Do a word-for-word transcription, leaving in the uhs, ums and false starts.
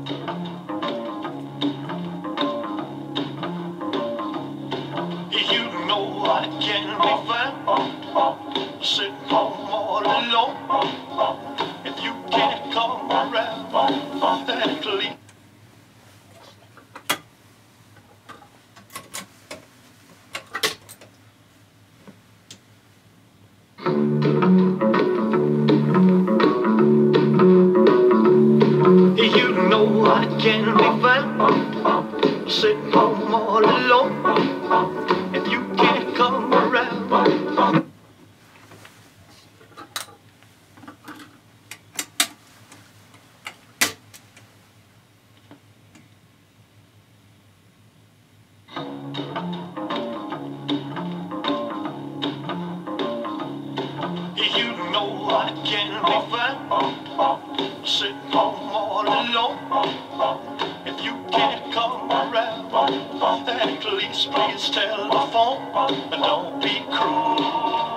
You know I can be found sitting home all alone. If you can't come around, at least you know I can be found sitting home all alone. If you can't come around, you know I can be found sitting home all alone. If you can't come around, at least please tell the phone. Don't be cruel.